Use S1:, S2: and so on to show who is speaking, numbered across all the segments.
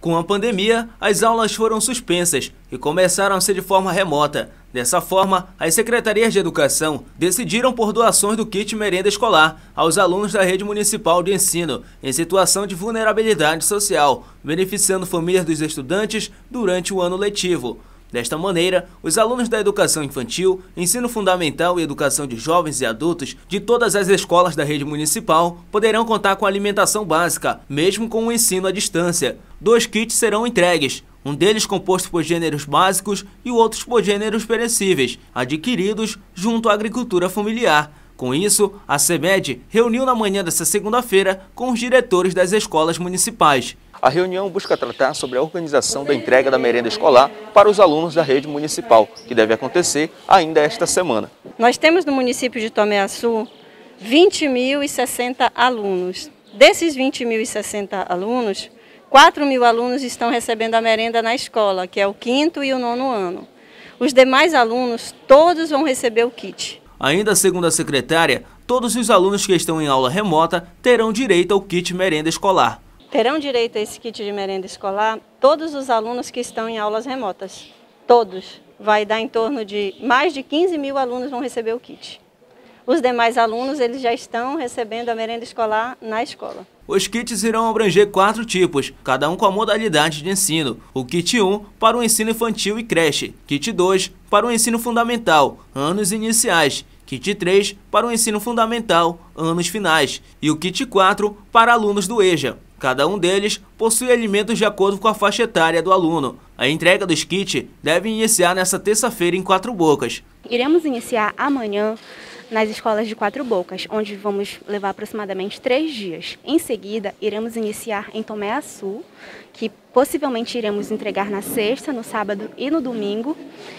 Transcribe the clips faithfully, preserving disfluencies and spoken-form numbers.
S1: Com a pandemia, as aulas foram suspensas e começaram a ser de forma remota. Dessa forma, as secretarias de educação decidiram por doações do kit merenda escolar aos alunos da rede municipal de ensino em situação de vulnerabilidade social, beneficiando famílias dos estudantes durante o ano letivo. Desta maneira, os alunos da educação infantil, ensino fundamental e educação de jovens e adultos de todas as escolas da rede municipal poderão contar com alimentação básica, mesmo com o ensino à distância. Dois kits serão entregues, um deles composto por gêneros básicos e outros por gêneros perecíveis, adquiridos junto à agricultura familiar. Com isso, a CEMED reuniu na manhã desta segunda-feira com os diretores das escolas municipais.
S2: A reunião busca tratar sobre a organização da entrega da merenda escolar para os alunos da rede municipal, que deve acontecer ainda esta semana.
S3: Nós temos no município de Tomé-Açu vinte mil e sessenta alunos. Desses vinte mil e sessenta alunos, quatro mil alunos estão recebendo a merenda na escola, que é o quinto e o nono ano. Os demais alunos, todos vão receber o kit.
S1: Ainda segundo a secretária, todos os alunos que estão em aula remota terão direito ao kit merenda escolar.
S3: Terão direito a esse kit de merenda escolar todos os alunos que estão em aulas remotas. Todos. Vai dar em torno de mais de quinze mil alunos vão receber o kit. Os demais alunos eles já estão recebendo a merenda escolar na escola.
S1: Os kits irão abranger quatro tipos, cada um com a modalidade de ensino. O kit um para o ensino infantil e creche, kit dois para o ensino fundamental, anos iniciais, kit três para o ensino fundamental, anos finais e o kit quatro para alunos do EJA. Cada um deles possui alimentos de acordo com a faixa etária do aluno. A entrega dos kits deve iniciar nesta terça-feira em Quatro Bocas.
S4: Iremos iniciar amanhã nas escolas de Quatro Bocas, onde vamos levar aproximadamente três dias. Em seguida, iremos iniciar em Tomé-Açu, que possivelmente iremos entregar na sexta, no sábado e no domingo.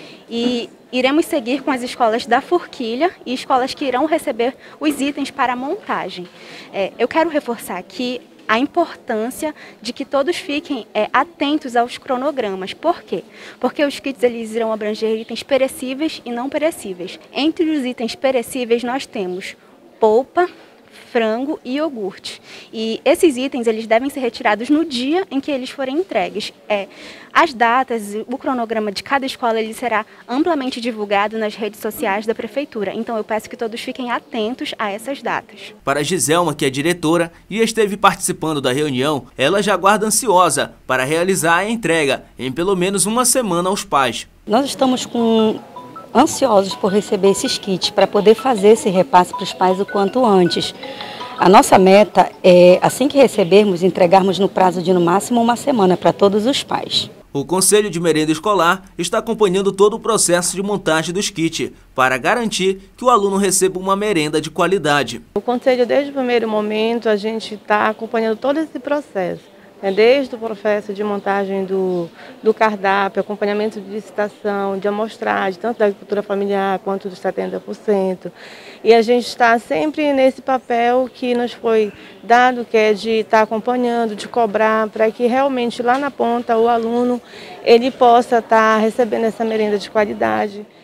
S4: E iremos seguir com as escolas da Forquilha e escolas que irão receber os itens para a montagem. É, eu quero reforçar aqui a importância de que todos fiquem é, atentos aos cronogramas. Por quê? Porque os kits eles irão abranger itens perecíveis e não perecíveis. Entre os itens perecíveis nós temos polpa, frango e iogurte. E esses itens eles devem ser retirados no dia em que eles forem entregues. É, as datas, o cronograma de cada escola ele será amplamente divulgado nas redes sociais da Prefeitura. Então eu peço que todos fiquem atentos a essas datas.
S1: Para a Giselma, que é diretora e esteve participando da reunião, ela já aguarda ansiosa para realizar a entrega em pelo menos uma semana aos pais.
S5: Nós estamos com... ansiosos por receber esses kits, para poder fazer esse repasse para os pais o quanto antes. A nossa meta é, assim que recebermos, entregarmos no prazo de no máximo uma semana para todos os pais.
S1: O Conselho de Merenda Escolar está acompanhando todo o processo de montagem dos kits, para garantir que o aluno receba uma merenda de qualidade.
S6: O Conselho, desde o primeiro momento, a gente está acompanhando todo esse processo. Desde o processo de montagem do, do cardápio, acompanhamento de licitação, de amostragem, tanto da agricultura familiar quanto dos setenta por cento. E a gente está sempre nesse papel que nos foi dado, que é de estar acompanhando, de cobrar, para que realmente lá na ponta o aluno ele possa estar recebendo essa merenda de qualidade.